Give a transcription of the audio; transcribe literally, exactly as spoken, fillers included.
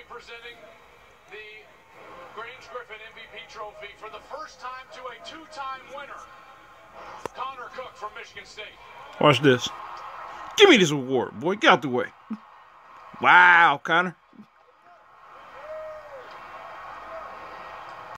presenting the Grange Griffin M V P trophy for the first time to a two-time winner, Connor Cook from Michigan State. Watch this. Give me this award, boy. Get out the way. Wow, Connor.